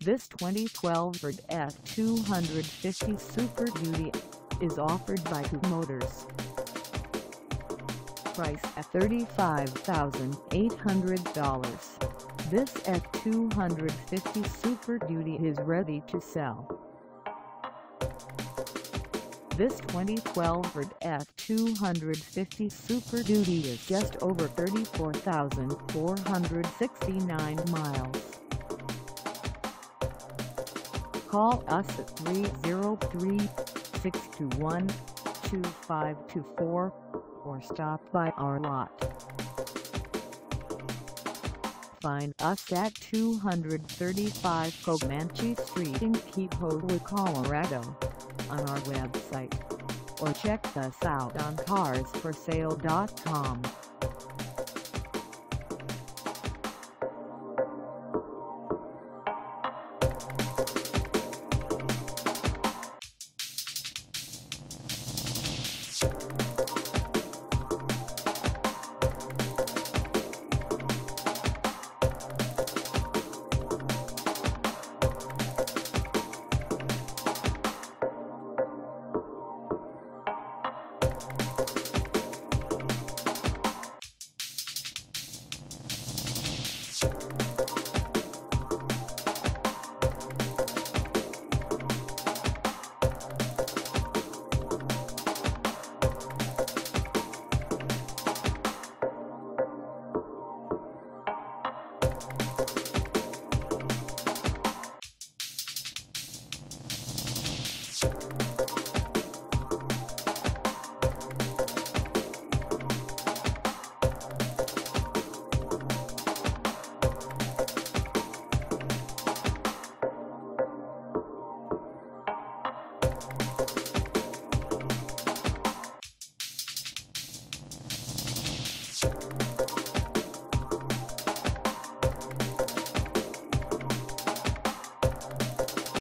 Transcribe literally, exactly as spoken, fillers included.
This twenty twelve Ford F two fifty Super Duty is offered by Two Motors. Price at thirty-five thousand eight hundred dollars. This F two fifty Super Duty is ready to sell. This twenty twelve Ford F two fifty Super Duty is just over thirty-four thousand four hundred sixty-nine miles. Call us at three oh three, six two one, two five two four or stop by our lot. Find us at two thirty-five Comanche Street in Kiowa, Colorado on our website, or check us out on cars for sale dot com. You